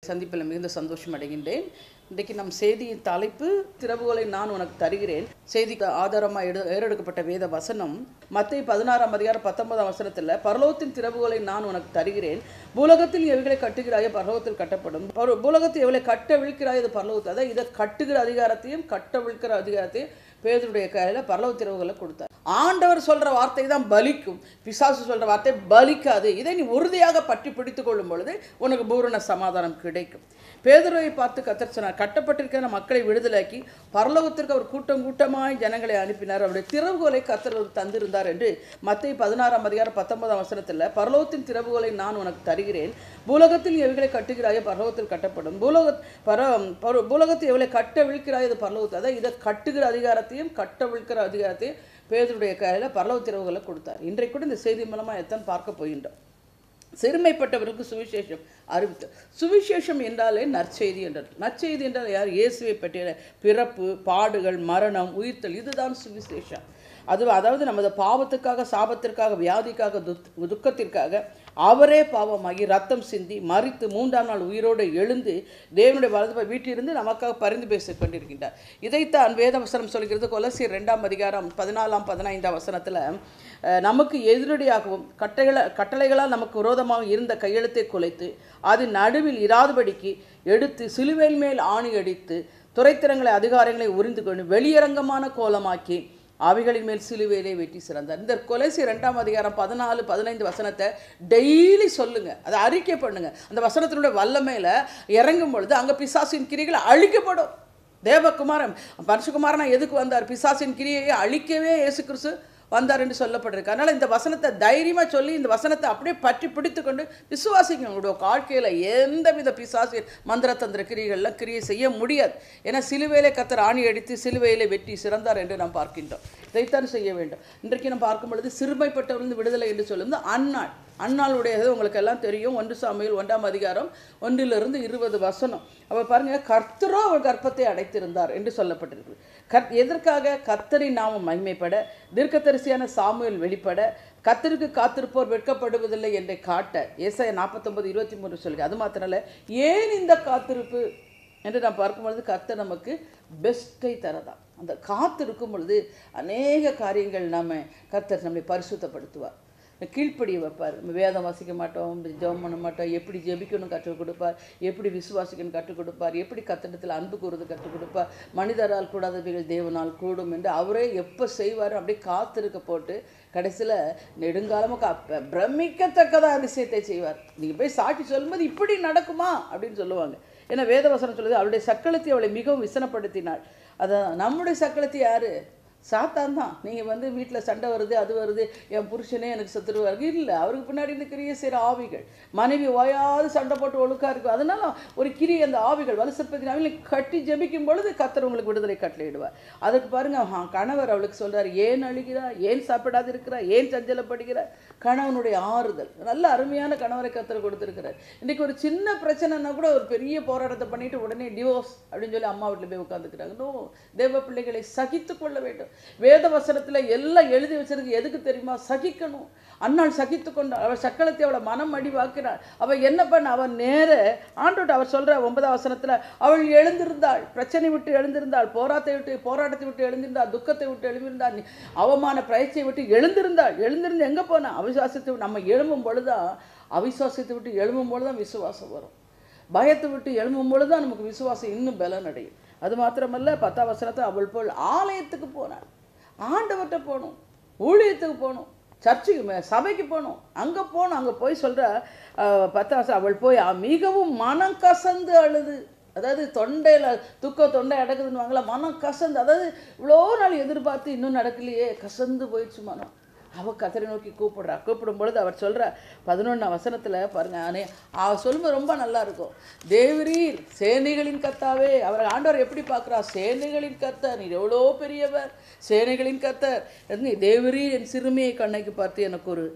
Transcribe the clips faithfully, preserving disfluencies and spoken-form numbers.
சந்திப்பில் மிகுந்த சந்தோஷம் அடைகின்றேன். இன்றைக்கு நம் செய்தியின் தலைப்பு திறவுகளை நான் உனக்கு தருகிறேன். செய்திக்கு ஆதாரமாக எடு ஏறெடுக்கப்பட்ட வேத வசனம் மத்தேயு பதினாறாம் அதிகாரம் பத்தொன்பதாம் வசனத்தில் பரலோகத்தின் திறவுகளை நான் உனக்கு தருகிறேன், பூலகத்தில் எவைகளை கட்டுகிறாயோ பரலோகத்தில் கட்டப்படும், பூலகத்தில் எவைகளை கட்ட விழிக்கிறாயோ அது பரலோகத்தில். அதாவது இதை கட்டுகிற அதிகாரத்தையும் கட்ட விழிக்கிற அதிகாரத்தையும் பேதுருடைய கையில் பரலோக திறவுகளை கொடுத்தார். ஆண்டவர் சொல்ற வார்த்தை தான் பலிக்கும், பிசாசு சொல்ற வார்த்தை பலிக்காது. இதை நீ உறுதியாக பற்றி பிடித்துக் கொள்ளும் பொழுது உனக்கு பூரண சமாதானம் கிடைக்கும். பேதுருவை பார்த்து கர்த்தர் சொன்னார், கட்டப்பட்டிருக்கிற மக்களை விடுதலாக்கி பரலோகத்திற்கு அவர் கூட்டம் கூட்டமாய் ஜனங்களை அனுப்பினார், அவருடைய திறவுகோலை கர்த்தர் தந்திருந்தார் என்று மத்தேயு பதினாறாம் அதிகாரம் பத்தொன்பதாம் வசனத்தில் பரலோகத்தின் திறவுகோலை நான் உனக்கு தருகிறேன், பூலகத்தில் எவைகளை கட்டுகிறாயோ பரலோகத்தில் கட்டப்படும், பூலக பர பூலகத்தில் எவைகளை கட்ட விழிக்கிறாயோ அது பரலோகத்தில். அதாவது இதை கட்டுகிற அதிகாரத்தையும் கட்ட விழிக்கிற அதிகாரத்தையும் பேதுருடைய கையில் பரலோக திறவுகளை கொடுத்தார். இன்றைக்கு கூட இந்த செய்தி மூலமாக எத்தனை பார்க்க போகின்றோம். சிறுமைப்பட்டவர்களுக்கு சுவிசேஷம் அறிவித்து, சுவிசேஷம் என்றாலே நற்செய்தி என்றார். நற்செய்தி என்றால் யார்? இயேசுவை பற்றிய பிறப்பு, பாடுகள், மரணம், உயிர்த்தல், இதுதான் சுவிசேஷம். அது அதாவது நமது பாவத்துக்காக, சாபத்திற்காக, வியாதிக்காக, துக்கத்திற்காக அவரே பாவமாகி ரத்தம் சிந்தி மரித்து மூன்றாம் நாள் உயிரோடு எழுந்து தேவனுடைய வலது வீட்டிலிருந்து நமக்காக பரிந்து பேசிக் கொண்டிருக்கின்றார். இதைத்தான் வேதவசனம் சொல்கிறது. கொலோசியர் ரெண்டாம் அதிகாரம் பதினாலாம் பதினைந்தாம் வசனத்தில் நமக்கு எதிரடியாகவும் கட்டளை கட்டளைகளால் நமக்கு விரோதமாக இருந்த கையெழுத்தை குலைத்து அது நடுவில் இராதபடிக்கு எடுத்து சிலுவையின் மேல் ஆணி அடித்து துரைத்திரங்களை அதிகாரங்களை உறிந்து கொண்டு வெளியரங்கமான கோலமாக்கி அவைகளின் மேல் சிலுவையிலே வெட்டி சிறந்தார். இந்த கொலோசியர் ரெண்டாம் அதிகாரம் பதினாலு பதினைந்து வசனத்தை டெய்லி சொல்லுங்க, அதை அறிக்கை பண்ணுங்க. அந்த வசனத்தினுடைய வல்லமையில இறங்கும் பொழுது அங்கே பிசாசின் கிரிகள் அழிக்கப்படும். தேவகுமாரன் பரிசுகுமாரனா எதுக்கு வந்தார்? பிசாசின் கிரியையை அழிக்கவே இயேசு கிறிஸ்து வந்தார் என்று சொல்லப்பட்டிருக்கு. அதனால் இந்த வசனத்தை தைரியமாக சொல்லி இந்த வசனத்தை அப்படியே பற்றி பிடித்து கொண்டு விசுவாசிக்கணும். உங்களுடைய வாழ்க்கையில் எந்தவித பிசாசின் மந்திர தந்திர கிரியைகள்லாம் கிரியை செய்ய முடியாது. ஏன்னா சிலுவையிலே கர்த்தர் ஆணி அடித்து சிலுவையிலே வெட்டி சிறந்தார் என்று நாம் பார்க்கின்றோம். இதைத்தான் செய்ய வேண்டும். இன்றைக்கு நாம் பார்க்கும் பொழுது சிறுமைப்பட்டவர்கள் விடுதலை என்று சொல்லுவது அந்நாள். அந்நாளுடையது உங்களுக்கு எல்லாம் தெரியும். ஒன்று சாமுவேல் ஒன்றாம் அதிகாரம் ஒன்றிலிருந்து இருபது வசனம். அவர் பாருங்க, கர்த்தரோ அவர் கர்ப்பத்தை அடைத்திருந்தார் என்று சொல்லப்பட்டிருக்கு. கர் எதற்காக? கர்த்தரின் நாமம் மகிமைப்பட, தீர்க்கதரிசியான சாமுவேல் வெளிப்பட, கர்த்தருக்கு காத்திருப்போர் வெட்கப்படுவதில்லை என்று காட்ட. ஏசாயா நாற்பத்தொன்பது இருபத்தி மூன்று சொல்லுங்க. அது மாத்திரமல்ல, ஏன் இந்த காத்திருப்பு என்று நாம் பார்க்கும்பொழுது கர்த்தர் நமக்கு பெஸ்ட்டை தரதான். அந்த காத்திருக்கும் பொழுது அநேக காரியங்கள் நம்ம கர்த்தர் நம்மை பரிசுத்தப்படுத்துவார், கீழ்ப்படிய வைப்பார். வேதம் வாசிக்க மாட்டோம், ஜெபம் பண்ண மாட்டோம், எப்படி ஜெபிக்கணும் கற்றுக் கொடுப்பார், எப்படி விசுவாசிக்கணும் கற்றுக் கொடுப்பார், எப்படி கத்திடத்தில் அன்பு கூறுவது கற்றுக் கொடுப்பார். மனிதரால் கூடாதவைகள் தேவனால் கூடும் என்று அவரே எப்போ செய்வார் அப்படியே காத்திருக்க போட்டு கடைசியில் நெடுங்காலமாக பிரமிக்கத்தக்கதாக அதிசயத்தை செய்வார். நீங்கள் போய் சாட்சி சொல்லும்போது இப்படி நடக்குமா அப்படின்னு சொல்லுவாங்க. ஏன்னா வேதவசனம் சொல்லுது, அவருடைய சக்களத்தை அவளை மிகவும் விசனப்படுத்தினாள். அதான் நம்முடைய சக்களத்தை யாரு? சாத்தான் தான். நீங்கள் வந்து வீட்டில் சண்டை வருது, அது வருது, என் புருஷனே எனக்கு சத்துருவாரு இல்லை, அவருக்கு பின்னாடி இந்த கிரியை செய்கிற ஆவிகள். மனைவி ஓயாது சண்டை போட்டு ஒழுக்கா இருக்கும். அதனால ஒரு கிரியை அந்த ஆவிகள் வலுசற்பத்தின் ஆவிகளை கட்டி ஜெபிக்கும் பொழுது கர்த்தர் உங்களுக்கு விடுதலை கட்டளையிடுவார். அதுக்கு பாருங்க, கணவர் அவளுக்கு சொல்றாரு, ஏன் அழுகிறா, ஏன் சாப்பிடாது இருக்கிறா, ஏன் சஞ்சலப்படுகிறார்? கணவனுடைய ஆறுதல். நல்ல அருமையான கணவரை கர்த்தர் கொடுத்துருக்கிறார். இன்னைக்கு ஒரு சின்ன பிரச்சனைனா கூட ஒரு பெரிய போராட்டத்தை பண்ணிட்டு உடனே டிவோர்ஸ் அப்படின்னு சொல்லி அம்மா வீட்டில் போய் உட்காந்துக்கிறாங்க. நோ, தேவ பிள்ளைகளை சகித்து கொள்ள வேண்டும். வேத வசனத்துல எல்லாம் எழுதி வச்சிருக்கு. எதுக்கு தெரியுமா? சகிக்கணும். அன்னாள் சகித்து கொண்டாள். அவள் சக்களத்தை அவளை மனம் அடிவாக்கினாள். அவள் என்ன பண்ண? அவன் நேர ஆண்டோட்டு அவர் சொல்ற ஒன்பதாம் வசனத்துல அவள் எழுந்திருந்தாள், பிரச்சனை விட்டு எழுந்திருந்தாள், போராட்டத்தை விட்டு போராட்டத்தை விட்டு எழுந்திருந்தாள், துக்கத்தை விட்டு எழுந்திருந்தாள், அவமான பிரயச்சை விட்டு எழுந்திருந்தாள். எழுந்திருந்து எங்க போனா? அவிசுவாசத்தை. நம்ம எழும்பும் பொழுதுதான், அவிசுவாசத்தை விட்டு எழும்பும் பொழுதுதான் விசுவாசம் வரும். பயத்தை விட்டு எழும்பும் பொழுதுதான் நமக்கு விசுவாசம் இன்னும் பலன் அடையும். அது மாத்திரமல்ல, பத்தாம் வசனத்தை அவள் போல் ஆலயத்துக்கு போனாள். ஆண்டவர்கிட்ட போகணும், ஊழியத்துக்கு போகணும், சர்ச்சுக்கு சபைக்கு போகணும், அங்கே போகணும். அங்கே போய் சொல்கிற பத்தாம் வசனம், அவள் போய் மிகவும் மனம் கசந்து அழுது. அதாவது தொண்டையில் துக்க தொண்டை அடக்குதுன்னு வாங்கலாம், மனம் கசந்து. அதாவது இவ்வளோ நாள் எதிர்பார்த்து இன்னும் நடக்கலையே, கசந்து போயிடுச்சு மனம். அவள் கர்த்தரை நோக்கி கூப்பிடுறா. கூப்பிடும் பொழுது அவர் சொல்கிற பதினொன்றாம் வசனத்தில் பாருங்க, அனே அவள் சொல்லும்போது ரொம்ப நல்லா இருக்கும். தேவரீர் சேனைகளின் கர்த்தாவே. அவர் ஆண்டவர் எப்படி பார்க்குறா? சேனைகளின் கர்த்தர், நீர் எவ்வளோ பெரியவர், சேனைகளின் கர்த்தர். தேவரீர் என் சிறுமியை கண்ணைக்கு பார்த்து எனக்கு ஒரு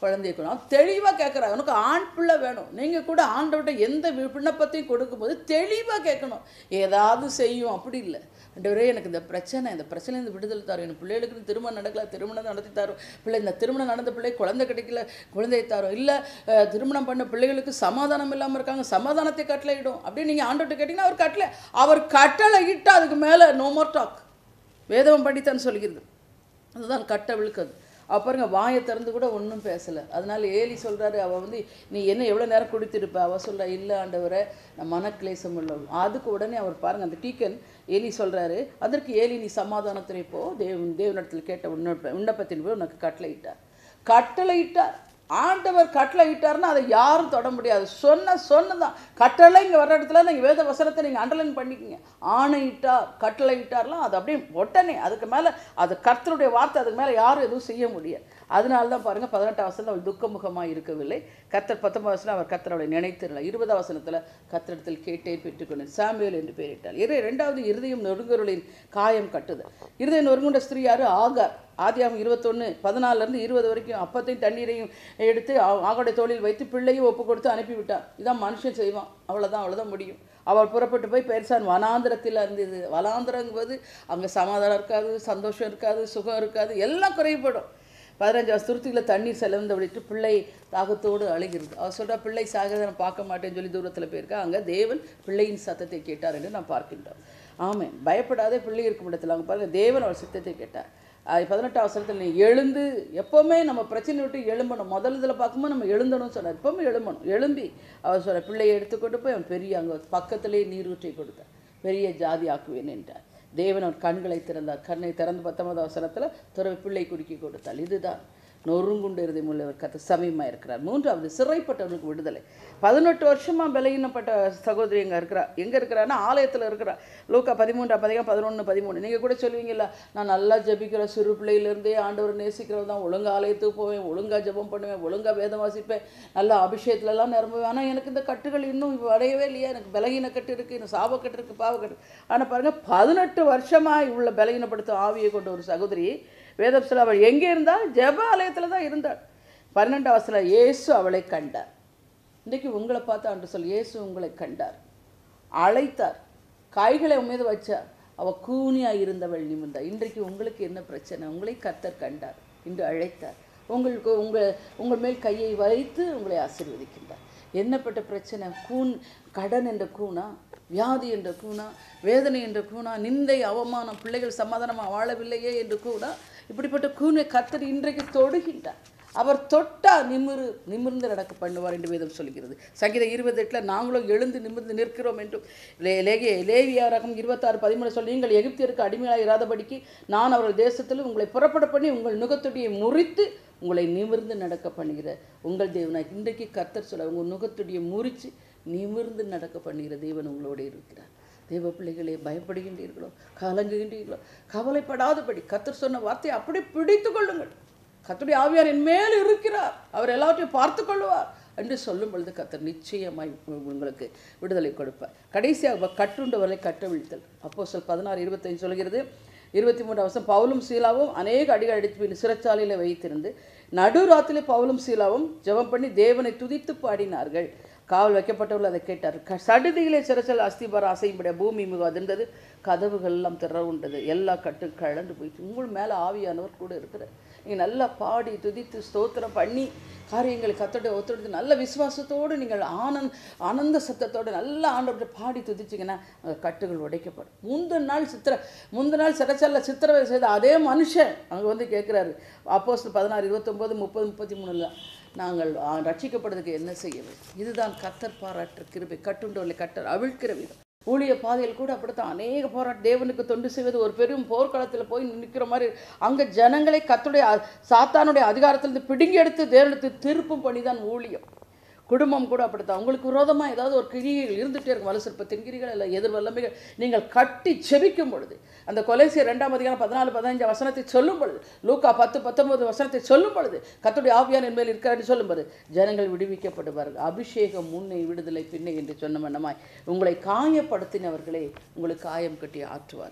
குழந்தைய கொடு. தெளிவாக கேட்குறாங்க, உனக்கு ஆண் பிள்ளை வேணும். நீங்கள் கூட ஆண்டவர்கிட்ட எந்த விண்ணப்பத்தையும் கொடுக்கும்போது தெளிவாக கேட்கணும். ஏதாவது செய்யும் அப்படி இல்லை. ஆண்டவரே எனக்கு இந்த பிரச்சனை, இந்த பிரச்சனையிலேருந்து விடுதலை தாரும், எனக்கு பிள்ளைகளுக்கு திருமணம் நடக்கல, திருமணம் நடத்தி தாரும், பிள்ளை இந்த திருமணம் நடந்த பிள்ளை குழந்தை கிடைக்கல, குழந்தையை தாரும், இல்லை திருமணம் பண்ண பிள்ளைகளுக்கு சமாதானம் இல்லாமல் இருக்காங்க, சமாதானத்தை கட்டளையிடும் அப்படின்னு நீங்கள் ஆண்டவர்கிட்ட கேட்டிங்கன்னா அவர் கட்டளை அவர் கட்டளை இட்டு அதுக்கு மேலே நோ மோர் டாக். வேதம் படித்தான்னு சொல்கிறது, அதுதான் கட்ட விழுக்குது. அவள் பாருங்க வாயை திறந்து கூட ஒன்றும் பேசலை. அதனால ஏலி சொல்கிறாரு, அவள் வந்து நீ என்ன எவ்வளோ நேரம் குடித்திருப்ப? அவள் சொல்கிறா, இல்லை ஆண்டவரை நான் மனக்லேசம் உள்ளவள். அதுக்கு உடனே அவர் பாருங்கள் அந்த டீக்கன் ஏலி சொல்கிறாரு, அதற்கு ஏலி நீ சமாதானத்தினை போ, தேவன் தேவனிடத்தில் கேட்ட விண்ணப்ப விண்ணப்பத்தின் போய் உனக்கு கட்டளையிட்டார். கட்டளையிட்டார் ஆண்டவர் கட்டளை இட்டார்னா அதை யாரும் தொட முடியாது. சொன்ன சொன்னதான் கட்டளை. இங்கே வர்ற இடத்துல நீங்கள் வேத வசனத்தை நீங்கள் அண்டர்லைன் பண்ணிக்கிங்க. ஆணை இட்டார், கட்டளை இட்டார்லாம் அது அப்படியே ஒட்டனே. அதுக்கு மேலே அது கர்த்தருடைய வார்த்தை, அதுக்கு மேலே யாரும் எதுவும் செய்ய முடியாது. அதனால தான் பாருங்கள் பதினெட்டாம் வசனத்தில் அவள் துக்கமுகமாக இருக்கவில்லை. கர்த்தர் பத்தொன்பது வசனம் அவர் கர்த்தர் அவளை நினைத்திரல. இருபதாம் வசனத்தில் கர்த்தரிடத்தில் கேட்டே பெற்றுக்கொண்டு சாமுவேல் என்று பெயரிட்டாள். இரு ரெண்டாவது இருதயம் நொறுங்குருளின் காயம் கட்டுதல். இருதயம் நொறுங்குண்ட ஸ்திரீ யாரு? ஆகார். ஆதியாகமம் இருபத்தொன்று பதினாலிருந்து இருபது வரைக்கும் அப்பத்தையும் தண்ணீரையும் எடுத்து ஆகோடைய தோளில் வைத்து பிள்ளையும் ஒப்பு கொடுத்து அனுப்பிவிட்டான். இதான் மனுஷன் செய்வான். அவ்வளோதான் அவ்வளோதான் முடியும். அவள் புறப்பட்டு போய் பெர்சான் வனாந்திரத்தில் இருந்தது. வனாந்திரங்குவது அங்கே சமாதானம் இருக்காது, சந்தோஷம் இருக்காது, சுகம் இருக்காது, எல்லாம் குறைபடும். பதினஞ்சாவது துருத்தியில் தண்ணீர் செலந்து விட்டு பிள்ளை தாகத்தோடு அழுகிறது. அவர் சொல்கிறா, பிள்ளை சாகிறத நான் பார்க்க மாட்டேன்னு சொல்லி தூரத்தில் போயிருக்கா. அங்கே தேவன் பிள்ளையின் சத்தத்தை கேட்டார் என்று நாம் பார்க்கின்றோம். ஆமாம், பயப்படாதே, பிள்ளை இருக்கும் இடத்துல அங்கே பாருங்கள் தேவன் அவர் சத்தத்தை கேட்டார். பதினெட்டாம் அவசரத்தில் நீ எழுந்து, எப்போவுமே நம்ம பிரச்சனை விட்டு எழும்பணும். முதல் இதில் பார்க்கும்போது நம்ம எழுந்தணும்னு சொன்னார். எப்போவுமே எழும்பணும். எழும்பி அவர் சொல்ல பிள்ளையை எடுத்துக்கொண்டு போய் அவன் பெரிய அங்கே பக்கத்திலேயே நீரூற்றை கொடுத்தார். பெரிய ஜாதி ஆக்குவேன் என்றார். தேவன் அவர் கண்களை திறந்தார். கண்ணை திறந்து பத்தொன்பதாம் அவசரத்தில் துறவி பிள்ளை குறுக்கி கொடுத்தாள். இதுதான் நொறுங்குண்டு இருதயம் உள்ளவர் கர்த்தர் சமீபமாக இருக்கிறார். மூன்றாவது சிறைப்பட்டவர்களுக்கு விடுதலை. பதினெட்டு வருஷமாக பலகீனப்பட்ட சகோதரி எங்கே இருக்கிறா? எங்கே இருக்கிறான்னா ஆலயத்தில் இருக்கிறா. லூக்கா பதிமூன்றாம் பதிகம் பதினொன்று பதிமூணு. நீங்கள் கூட சொல்லுவீங்கல்ல, நான் நல்லா ஜபிக்கிற சிறு பிள்ளையிலேருந்தே ஆண்டவர் நேசிக்கிறது தான், ஒழுங்காக ஆலயத்துக்கு போவேன், ஒழுங்காக ஜபம் பண்ணுவேன், ஒழுங்காக வேதம் வாசிப்பேன், நல்லா அபிஷேகத்துலலாம் நிரம்புவேன். ஆனால் எனக்கு இந்த கட்டுகள் இன்னும் அடையவே இல்லையா? எனக்கு பலகீன கட்டு இருக்குது, இன்னும் சாபக்கட்டு இருக்குது, பாவக்கட்டு. ஆனால் பாருங்கள், பதினெட்டு வருஷமாக இவ்வளோ பலகீனப்படுத்த ஆவியை கொண்ட ஒரு சகோதரி வேதம் சொல்ல அவள் எங்கே இருந்தால் ஜெப ஆலயத்தில் தான் இருந்தாள். பன்னெண்டாம் வசனம் இயேசு அவளை கண்டார். இன்றைக்கு உங்களை பார்த்து ஆண்டு சொல், இயேசு உங்களை கண்டார், அழைத்தார், கைகளை உண்மையை வச்சார். அவள் கூனியாக இருந்தவள் நிமிர்ந்தார். இன்றைக்கு உங்களுக்கு என்ன பிரச்சனை? உங்களை கர்த்தர் கண்டார், இன்று அழைத்தார். உங்களுக்கு உங்கள் உங்கள் மேல் கையை வைத்து உங்களை ஆசீர்வதிக்கின்றார். என்னப்பட்ட பிரச்சனை? கூன், கடன் என்ற கூனா, வியாதி என்ற கூனா, வேதனை என்ற கூனா, நிந்தை, அவமானம், பிள்ளைகள் சமாதானமாக வாழவில்லையே என்று கூனா, இப்படிப்பட்ட கூனை கர்த்தர் இன்றைக்கு தொடுகின்றார். அவர் தொட்டா நிமிரு நிமிர்ந்து நடக்க பண்ணுவார் என்று வேதம் சொல்கிறது. சங்கீதம் இருபத்தி எட்டில் நாங்களும் எழுந்து நிமிர்ந்து நிற்கிறோம் என்றும் லே லேகே லேவியாரகம் இருபத்தாறு பதிமூணு சொல்லி, நீங்கள் எகிப்தியருக்கு அடிமையாக இராதபடிக்கு நான் அவர்கள் தேசத்தில் உங்களை புறப்பட பண்ணி உங்கள் நுகத்துடியை முறித்து உங்களை நிமிர்ந்து நடக்க பண்ணுகிற உங்கள் தேவனாய். இன்றைக்கு கர்த்தர் சொல்ல, உங்கள் நுகத்துடியை முறித்து நிமிர்ந்து நடக்க பண்ணுகிற தேவன் உங்களோடு இருக்கிறார். தேவ பிள்ளைகளே, பயப்படுகின்றீர்களோ, கலங்குகின்றீர்களோ, கவலைப்படாதபடி கர்த்தர் சொன்ன வார்த்தையை அப்படி பிடித்து கொள்ளுங்கள். கர்த்தருடைய ஆவியார் என் மேல் இருக்கிறார், அவர் எல்லாவற்றையும் பார்த்து கொள்வார் என்று சொல்லும் பொழுது கர்த்தர் நிச்சயமாய் உங்களுக்கு விடுதலை கொடுப்பார். கடைசியாக கட்டுண்டவர்களை கட்டவிழ்த்தல். அப்போஸ்தலர் பதினாறு இருபத்தஞ்சு சொல்கிறது. இருபத்தி மூன்று வருஷம் பவுலும் சீலாவும் அநேக அடிகள் அடித்து சிறைச்சாலையில் வைத்திருந்து நடுராத்திலே பவுலும் சீலாவும் ஜெபம் பண்ணி தேவனை துதித்து பாடினார்கள். காவல் வைக்கப்பட்டவர்கள் அதை கேட்டார். க சடுதியிலே சிறைச்சல் அஸ்திபாரம் அசையும்படிய பூமி மிக அதிர்ந்தது, கதவுகள் எல்லாம் திறவுண்டது, எல்லா கட்டு கழண்டு போயிட்டு. உங்கள் மேலே ஆவியானவர் கூட இருக்கிறார். நீங்கள் நல்லா பாடி துதித்து ஸ்தோத்திரம் பண்ணி காரியங்களை கத்தோட ஒத்துழைத்து நல்ல விசுவாசத்தோடு நீங்கள் ஆனந்த் ஆனந்த சத்தத்தோடு நல்லா ஆண்டவரை பாடி துதிச்சிங்கன்னா அங்கே கட்டுகள் உடைக்கப்படும். முந்தின நாள் சித்திர முந்தின நாள் சிறைச்சாலையில் சித்திரவதை செய்த அதே மனுஷன் அங்கே வந்து கேட்குறாரு. அப்போஸ்தலர் பதினாறு இருபத்தொம்போது முப்பது முப்பத்தி மூணுல நாங்கள் ரட்சிக்கப்படுறதுக்கு என்ன செய்ய வேண்டும்? இதுதான் கர்த்தர் பாராட்டுற கிருபை. கட்டுண்டவர்களை கட்டர் அவிழ்க்கிற விதம். ஊழிய பாதையில் கூட அப்படித்தான் அநேக போராட்டம். தேவனுக்கு தொண்டு செய்வது ஒரு பெரும் போர்க்களத்தில் போய் நிற்கிற மாதிரி, அங்கே ஜனங்களை கர்த்தருடைய சாத்தானுடைய அதிகாரத்திலிருந்து பிடுங்கி எடுத்து தேவனுக்கு திருப்பும் பண்ணி தான் ஊழியம். குடும்பம் கூட அப்படித்தான். உங்களுக்கு விரோதமாக ஏதாவது ஒரு கிரிகள் இருந்துகிட்டே இருக்கும், வலுசற்பத்தின் கிரிகள் இல்லை எதிர் வல்லமைகள். நீங்கள் கட்டி செபிக்கும் பொழுது, அந்த கொலைசியர் ரெண்டாம் அதிகாரம் பதினாலு பதினஞ்சு வசனத்தை சொல்லும் பொழுது, லூக்கா பத்து பத்தொன்பது வசனத்தை சொல்லும் பொழுது, கர்த்தருடைய ஆவியார் என் மேல் இருக்கிறார் சொல்லும்போது ஜனங்கள் விடுவிக்கப்படுவார்கள். அபிஷேகம் முன்னை, விடுதலை பின்னை என்று சொன்ன வண்ணமாய் உங்களை காயப்படுத்தினவர்களே உங்களுக்கு காயம் கட்டி ஆற்றுவார்கள்.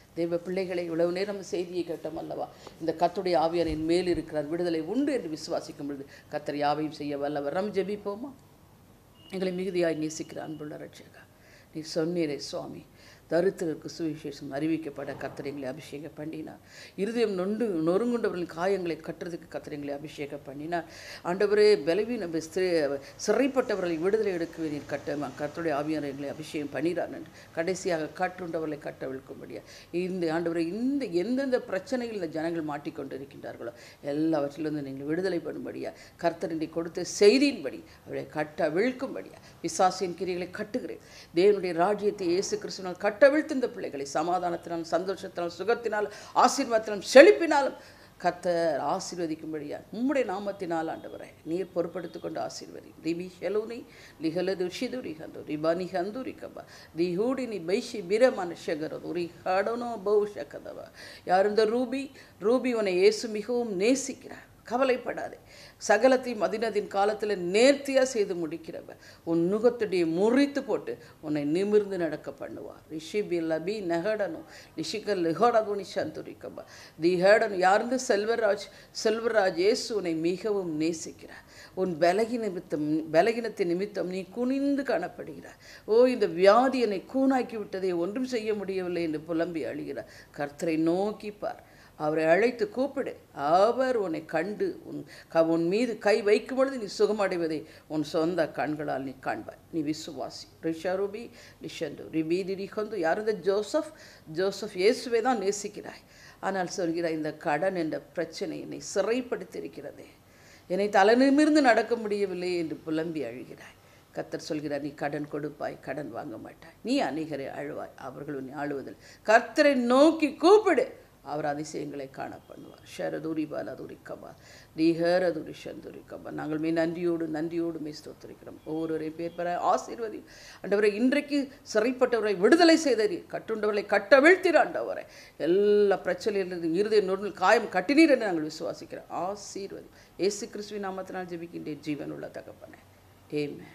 தேவ பிள்ளைகளை இவ்வளவு நேரம் செய்தியை கேட்டோம் அல்லவா? இந்த கர்த்தருடைய ஆவியாரின் மேல் இருக்கிறார், விடுதலை உண்டு என்று விசுவாசிக்கும் பொழுது கர்த்தர் யாவையும் செய்ய வல்லவர். நாம் ஜெபிப்போமா? எங்களை மிகுதியாய் நேசிக்கிற அன்புள்ள ரட்சகா, நீ சொன்னீரே சுவாமி, தரித்திரருக்கு சுவிசேஷம் அறிவிக்கப்பட கர்த்தரைங்களை அபிஷேகம் பண்ணினார். இருதயம் நொண்டு நொறுங்குண்டவர்களின் காயங்களை கட்டுறதுக்கு கர்த்தரைங்களை அபிஷேகம் பண்ணினார். ஆண்டவரே, பலவீன சிறைப்பட்டவர்களை விடுதலை எடுக்க நீர் கட்ட கர்த்தருடைய ஆவியானவர்களை அபிஷேகம் பண்ணினார் என்று கடைசியாக கட்டுண்டவர்களை கட்டவிழ்க்கும்படியா இந்த ஆண்டவரை இந்த எந்தெந்த பிரச்சனைகள் இந்த ஜனங்கள் மாட்டிக்கொண்டிருக்கின்றார்களோ எல்லாவற்றிலிருந்து நீங்கள் விடுதலை பண்ணும்படியா கர்த்தரினை கொடுத்த செய்தியின்படி அவரை கட்ட விழ்க்கும்படியா பிசாசின் கிரியைகளை கட்டுகிறேன். தேவனுடைய ராஜ்யத்தை இயேசு கிறிஸ்துவினால் கட்ட கட்டவிழ்த்து இந்த பிள்ளைகளை சமாதானத்தினாலும் சந்தோஷத்தினாலும் சுகத்தினாலும் ஆசீர்வாதத்தினாலும் செழிப்பினாலும் கர்த்தர் ஆசீர்வதிக்கும்படியா உம்முடைய நாமத்தினால் ஆண்டவரே நீர் பொறுப்படுத்திக் கொண்டு ஆசீர்வதி. ரிபி ஹெலூனி லிஹலது ஷிதுரி ஹந்து ரிபானி ஹந்துரி கபா ரிஹூடி நி பைஷி பிர மனுஷகரது ரி ஹடனோ பௌஷகதவ. யார் இந்த ரூபி? ரூபி உன்னை இயேசு மிகவும் நேசிக்கிறார். கவலைப்படாதே, சகலத்தையும் மதினத்தின் காலத்தில் நேர்த்தியாக செய்து முடிக்கிறவ உன் நுகத்துடைய முறித்து போட்டு உன்னை நிமிர்ந்து நடக்க பண்ணுவார். ரிஷிபி லபி நெகடனும் ரிஷிகல் லிஹோடதுனி சந்துரிக்கபா திஹேடனு. யாருந்து? செல்வராஜ். செல்வராஜ் இயேசு உன்னை மிகவும் நேசிக்கிறார். உன் பலகி நிமித்தம் பலகினத்தின் நிமித்தம் நீ குனிந்து காணப்படுகிறார். ஓ, இந்த வியாதி என்னை கூனாக்கி விட்டதை ஒன்றும் செய்ய முடியவில்லை என்று புலம்பி அழுகிறார். கர்த்தரை நோக்கிப்பார், அவரை அழைத்து கூப்பிடு. அவர் உன்னை கண்டு உன் உன் மீது கை வைக்கும் பொழுது நீ சுகமடைவதை உன் சொந்த கண்களால் நீ காண்பாய். நீ விசுவாசி. ரிஷருபி லிஷந்து ரிபீதி ரிஹந்து. யார் இந்த ஜோசப்? ஜோசப் இயேசுவை தான் நேசிக்கிறாய். ஆனால் சொல்கிறாய், இந்த கடன் என்ற பிரச்சனை என்னை சிறைப்படுத்தியிருக்கிறதே, என்னை தலை நிமிர்ந்து நடக்க முடியவில்லை என்று புலம்பி அழுகிறாய். கர்த்தர் சொல்கிறார், நீ கடன் கொடுப்பாய், கடன் வாங்க மாட்டாய், நீ அநேகரை அழுவாய், அவர்கள் உன்னை ஆளுவதில். கர்த்தரை நோக்கி கூப்பிடு, அவர் அதிசயங்களை காண பண்ணுவார். ஷரதுரி பாலதுரி கபா தீஹரதுரி சந்துரி கபா. நாங்கள் மே நன்றியோடு நன்றியோடு மே ஸ்தோத்திரிக்கிறோம். ஒவ்வொருவரையும் பேர் பெற ஆசீர்வதி ஆண்டவரை. இன்றைக்கு சிறைப்பட்டவரை விடுதலை செய்தீர், கட்டுண்டவர்களை கட்டவிழ்த்தீர் ஆண்டவரை. எல்லா பிரச்சனையிலிருந்து இருதய நொறுங்கில் காயம் கட்டினீர் என்று நாங்கள் விசுவாசிக்கிறோம். ஆசீர்வதி. இயேசு கிறிஸ்துவின் நாமத்தினால் ஜெபிக்கின்றேன் ஜீவனுள்ள தகப்பனே. ஆமென்.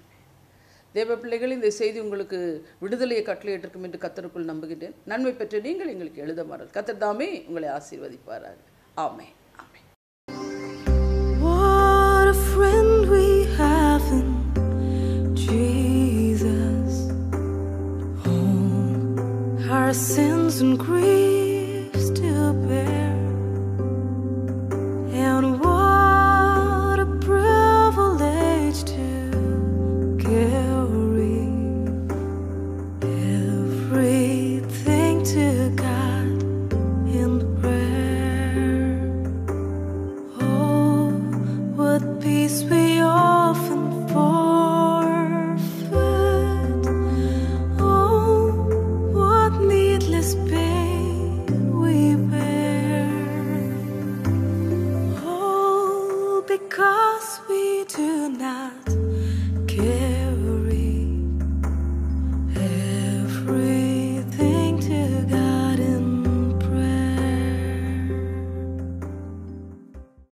தேவ பிள்ளைகள், இந்த செய்தி உங்களுக்கு விடுதலையை கட்டளையிட்டிருக்கும் என்று கர்த்தருக்குள் நம்புகின்றேன். நன்மை பெற்ற நீங்கள் எங்களுக்கு எழுத மாறல். கர்த்தர் தாமே உங்களை ஆசீர்வதிப்பாராக. ஆமென். ஆமென். What a friend we have in Jesus. All our sins and grief